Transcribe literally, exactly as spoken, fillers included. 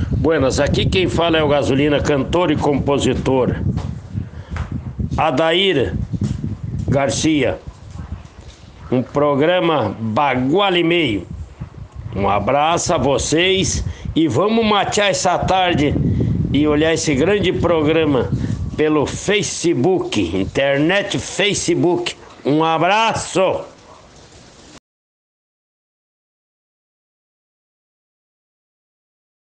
Buenas, aqui quem fala é o Gasolina, cantor e compositor Adair Garcia. Um programa Bagual e Meio. Um abraço a vocês e vamos matear essa tarde e olhar esse grande programa pelo Facebook, internet Facebook. Um abraço!